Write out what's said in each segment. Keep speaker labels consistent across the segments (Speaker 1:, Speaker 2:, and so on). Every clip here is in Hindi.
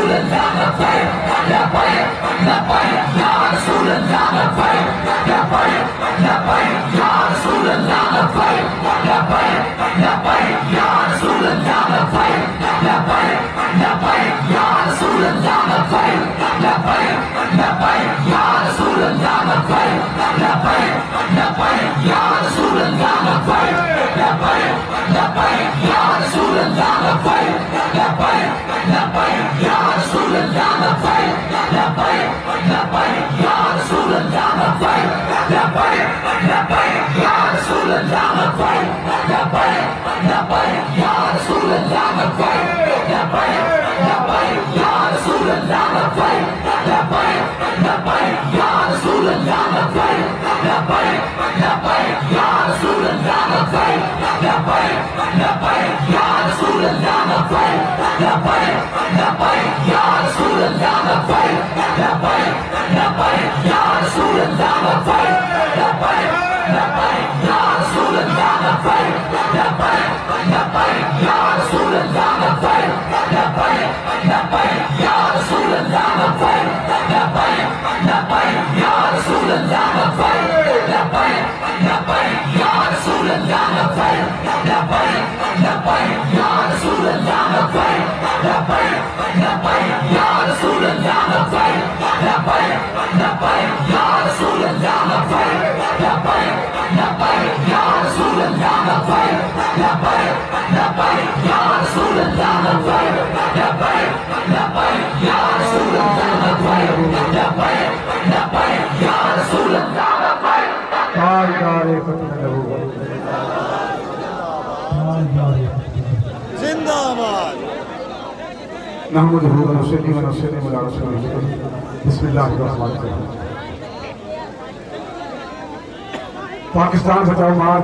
Speaker 1: पाकिस्तान बचाओ मार्च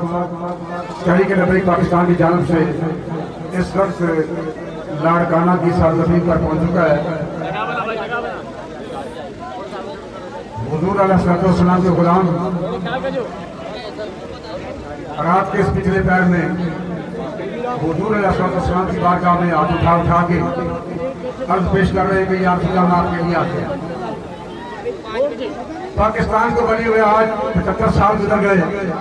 Speaker 1: तहरीक लबैक पाकिस्तान की जानब से इस वक्त लाड़काना की सरजमीन पर पहुंच चुका है। हुजूर अलैहिस्सलाम के गुलाम रात के इस पिछले पैर में हुजूर अलैहिस्सलाम की बारगाह में हाथ उठा के अर्ज पेश कर रहे हैं कि या रसूल अल्लाह आपके लिए आते हैं। पाकिस्तान को बने हुए आज 75 साल गुजर गए।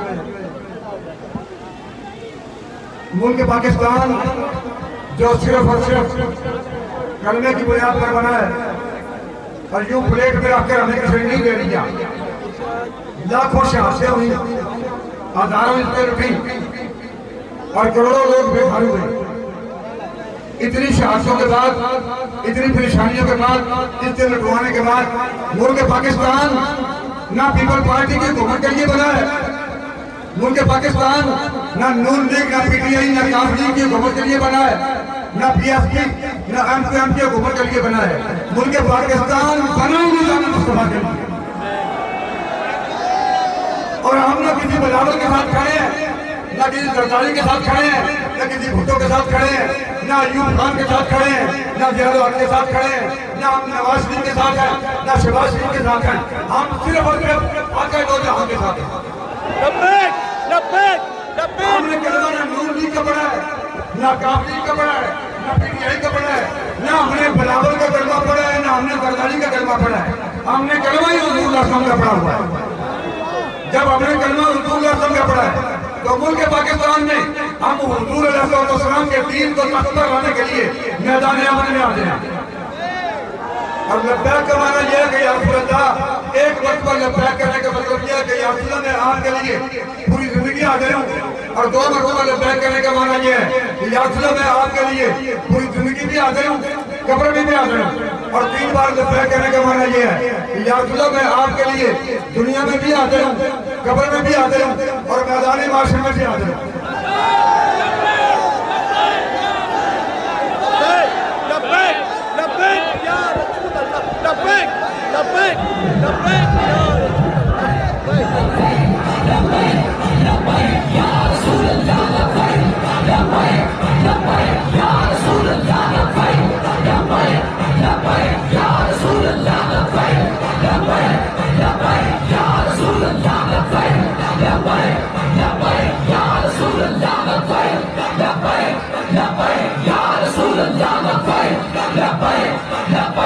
Speaker 1: मुल्क पाकिस्तान जो सिर्फ और सिर्फ कलमे की बुनियाद पर बना है और यूं प्लेट में रखकर हमें किसी नहीं दे दिया। लाखों शहादतें हुई, हजारों इज्जतें उठी और करोड़ों लोग बेघर हुए। इतनी शहादतों के बाद, इतनी परेशानियों के बाद, इज्जतें लुटवाने के बाद मुल्क पाकिस्तान ना पीपल पार्टी की हुकूमत के लिए बना है। मुल्क पाकिस्तान ना नून लीग, ना पीटीआई, ना काफ लीग की हुकूमत के लिए बना है, ना पीएसपी, ना एमक्यूएम की हुकूमत के लिए बना है। मुल्क पाकिस्तान बना ही नहीं जाना मुस्तफा के लिए। और हम ना किसी बलावल के साथ खड़े हैं, ना किसी सरकारी के साथ खड़े हैं, ना किसी भुट्टो के साथ खड़े हैं, ना अयूब खान के साथ खड़े हैं, ना जियाद हक के साथ खड़े हैं, ना हम नवाज शरीफ के साथ हैं, ना शहबाज शरीफ के साथ हैं। हम सिर्फ और सिर्फ आका दो जहां के साथ हैं। हमने कलमा ना नून लीग का पढ़ा है, ना काफ लीग का पढ़ा है, ना पीटीआई का पढ़ा है, ना हमने बलावल का कलमा पढ़ा है, ना हमने जरदारी का कलमा पढ़ा है। हमने कलमा ही हुजूर का पढ़ा हुआ है। जब हमने कलमा हुजूर का पढ़ा है तो मुल्क पाकिस्तान में हम हुजूर अलैहिस्सलाम के दीन को तख्त पर लाने के लिए मैदान अमल में आ जाए। और लब्बैक का माना यह है कि या रसूल अल्लाह, एक वक्त पर लब्बैक करने का मतलब यह है कि या रसूल अल्लाह मैं आपके लिए पूरी जिंदगी हाजिर हूँ। और दो मरतबा लब्बैक करने का माना यह है कि या रसूल अल्लाह मैं आपके लिए पूरी जिंदगी भी हाजिर हूँ, कब्र में भी हाजिर हूँ। और 3 बार लब्बैक करने का माना यह है कि या रसूल अल्लाह मैं आपके लिए दुनिया में भी हाजिर हूँ, कब्र में भी हाजिर हूँ और मैदान माशर में भी हाजिर हूँ।
Speaker 2: Labbaik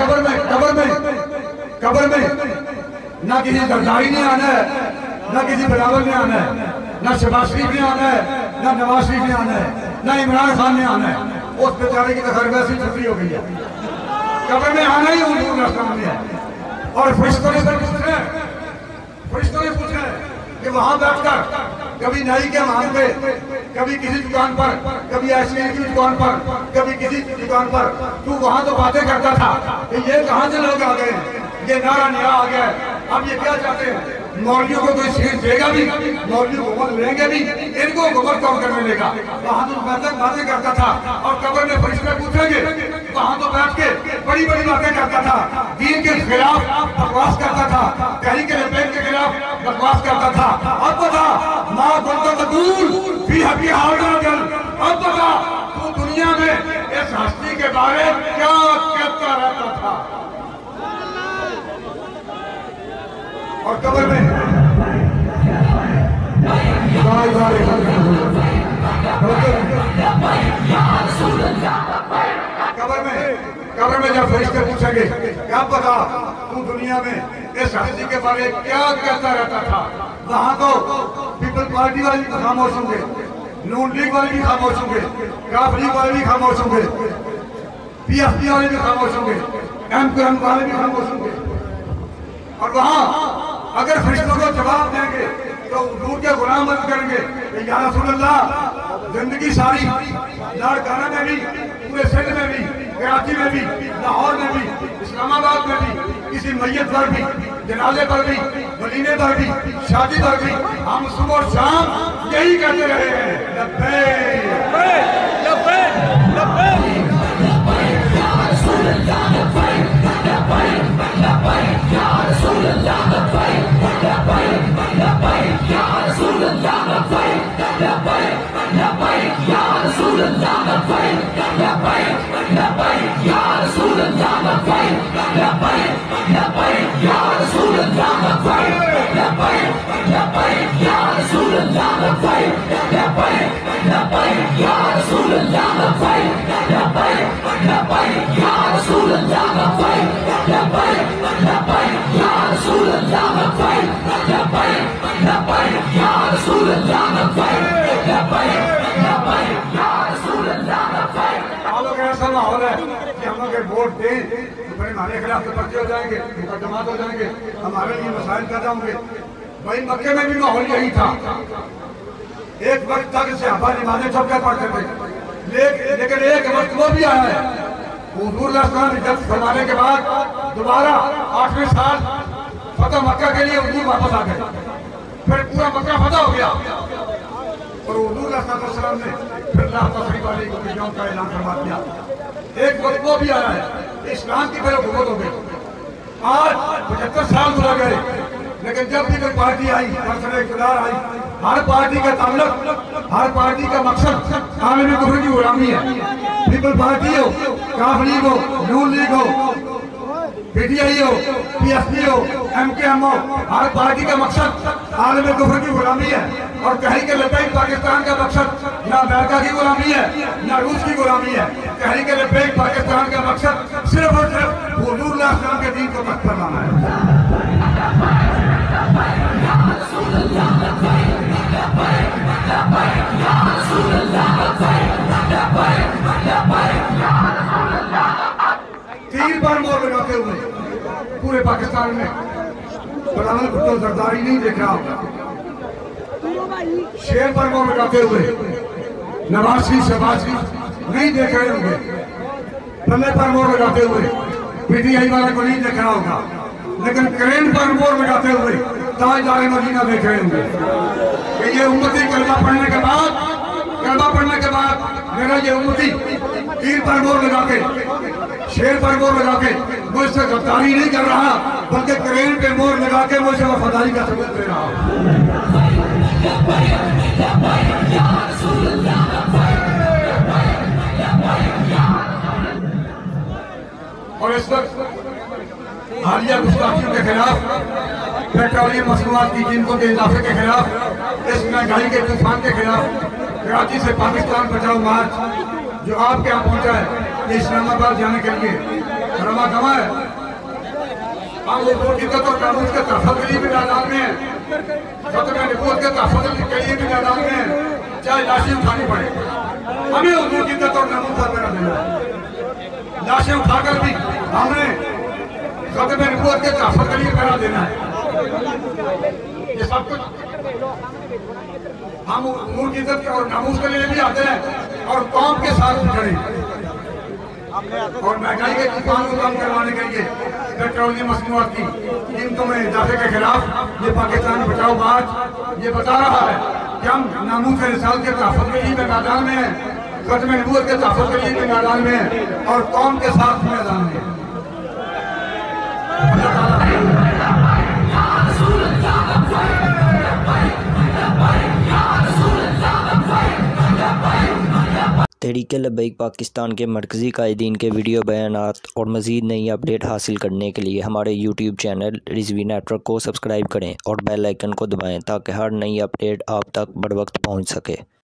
Speaker 1: कब्र में ना किसी जरदारी ने आना है, ना किसी बिलावल ने आना है, ना शहबाज शरीफ ने आना है, ना नवाज शरीफ ने आना है, ना इमरान खान ने आना है। उस बेचारे की तो खैर वैसी छुट्टी हो गई है। कब्र में आना ही हुजूर सामने है। और फरिश्तों ने पूछा कि वहां बैठकर कभी नाई के वहां पे, कभी किसी दुकान पर, कभी आइसक्रीम की दुकान पर, कभी किसी दुकान पर, तू वहां तो बातें करता था कि ये कहां से लोग आ गए हैं, ये नया आ गया है, अब ये क्या चाहते हैं? मौलवियों को कोई सीट देगा भी, मौलवी हुकूमत लेंगे भी, इनको हुकूमत कौन करने देगा? वहां तो बातें करता था। और कब्र में फरिश्ते पूछेंगे, वहां तो बैठ के बड़ी बड़ी बातें करता था, दीन के खिलाफ बकवास करता था, तहरीक लब्बैक के खिलाफ बकवास करता था। अब बता माँ बनता तकूल भी हकी हाल, अब बता तू दुनिया में इस हस्ती के बारे में क्या कहता रहता था? और कब्र में कब्र में जब फरिश्ते पूछेंगे क्या पता तू दुनिया में इस हस्ती के बारे में क्या कहता रहता था, वहां तो पीपल पार्टी वाले भी खामोश होंगे, नून लीग वाले भी खामोश होंगे, काफ लीग वाले भी खामोश होंगे, पीएफपी वाले भी खामोश होंगे, एमक्यूएम वाले भी खामोश होंगे। और वहां अगर फरिश्तों को जवाब देंगे तो हुजूर के गुलाम मत करेंगे कि या रसूल अल्लाह जिंदगी सारी लाड़काना में भी, पूरे सिंध में भी, कराची में भी, लाहौर में भी, इस्लामाबाद में भी, किसी मैयत पर भी, जनाजे पर भी, वलीमे पर भी, शादी पर भी हम सुबह और शाम यही कहते रहे हैं, ऐसा माहौल है कि हम लोग वोट दें तो फिर हमारे खिलाफ तो पर्चे हो जाएंगे, मुकदमात हो जाएंगे, हमारे लिए मसाइल पैदा होंगे। भाई मक्के में भी माहौल यही था, एक वक्त तक सहाबा नमाज़ें छुपकर पढ़ते थे, लेकिन एक वक्त वो भी आया है हुजूर जब फरमाने के बाद दोबारा 8वें साल फतह मक्का के लिए हुजूर वापस आ गए, फिर पूरा मक्का फतह हो गया और हुजूर सल्लल्लाहु ने फिर तशरीफ वाली विजयों का ऐलान करवा दिया। एक वक्त वो भी आया है इस्लाम की फिर हुकूमत हो गई। आज 75 साल गुजर गए, लेकिन जब भी कोई पार्टी आई, इक़्तिदार आई, हर पार्टी का ताल्लुक, हर पार्टी का मकसद आलमी कुफ्र की गुलामी है। पीपल पार्टी हो, काफ लीग हो, नून लीग हो, पीटीआई हो, पीएसपी हो, एमकेएम हो, हर पार्टी का मकसद आलमी कुफ्र की गुलामी है। और तहरीक लब्बैक पाकिस्तान का मकसद ना अमेरिका की गुलामी है, ना रूस की गुलामी है। तहरीक लब्बैक पाकिस्तान का मकसद सिर्फ और सिर्फ हुजूर के दीन को तख्त पर लाना है। तीर पर मोर लगाते हुए पूरे पाकिस्तान में बिलावल भुट्टो जरदारी नहीं देख रहा होगा, शेर पर मोर लगाते हुए नवाज शरीफ शहबाज शरीफ नहीं देख रहे होंगे, पल्ले पर मोर लगाते हुए पीटीआई वाला को नहीं देख रहा होगा, लेकिन क्रेन पर मोर लगाते हुए ताजदार मदीना देख रहे होंगे कि ये उम्मती कलमा पढ़ने के बाद मेरा ये उम्मती तीर पर मोर लगा के, शेर पर मोर लगा के मुझसे गद्दारी नहीं कर रहा, बल्कि क्रेन पे मोर लगा के मुझसे वफादारी का सबूत दे रहा हूँ। और इस वक्त हालिया गुस्ताखियों के खिलाफ, पेट्रोलियम मसनूआत की कीमतों के इजाफे के खिलाफ, इस महंगाई के तूफान के खिलाफ कराची से पाकिस्तान बचाओ मार्च जो आपके यहाँ पहुंचा है, ये इस्लामाबाद जाने के लिए कलमा कमा है। हम हुकूक की इज्जत और कानून के तहफ़्फ़ुज़ के लिए भी मैदान में हैं, खत्म नबूवत के तहफ़्फ़ुज़ के लिए भी मैदान में हैं, चाहे लाशें उठानी पड़े। हमें हुकूक की इज्जत और कानून पर मेरा देना है। लाशें उठाकर भी हमने खत्म नबूवत के तहफ़्फ़ुज़ के लिए मेरा देना है। ये सब कुछ हम उम्र की इज्जत और नामूस के लिए भी आते हैं और कौम के साथ खड़े और महंगाई के तूफान को कम करवाने के लिए पेट्रोलियम मसनूआत की कीमतों में इजाफे के खिलाफ ये पाकिस्तान बचाओ बाज ये बता रहा है कि हम नामूस रिसाल के तहफ़्फ़ुज़ के लिए मैदान में हैं, खत्म नबूवत के तहफ़्फ़ुज़ के लिए मैदान में हैं और कौम के साथ मैदान में हैं।
Speaker 2: तहरीक लब्बैक पाकिस्तान के मरकज़ी कायदीन के वीडियो बयानात और मज़ीद नई अपडेट हासिल करने के लिए हमारे यूट्यूब चैनल रिज़वी नेटवर्क को सब्सक्राइब करें और बेल आइकन को दबाएं ताकि हर नई अपडेट आप तक बर वक्त पहुँच सके।